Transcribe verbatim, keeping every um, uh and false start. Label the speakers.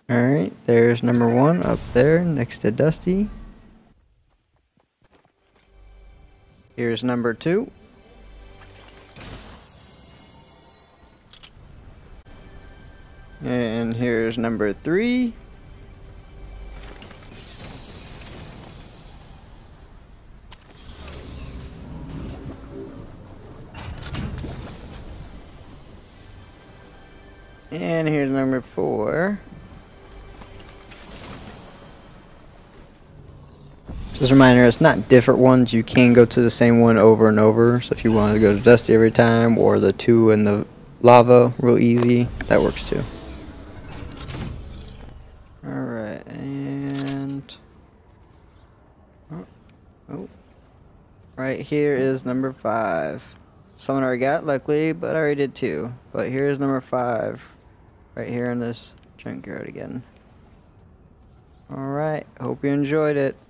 Speaker 1: Alright, there's number one up there next to Dusty. Here's number two. And here's number three. And here's number four. Just a reminder, it's not different ones. You can go to the same one over and over. So if you want to go to Dusty every time, or the two in the lava real easy, that works too. Alright, and... Oh, oh. Right here is number five. Someone already got, luckily, but I already did too. But here's number five. Right here in this junkyard again. Alright, hope you enjoyed it.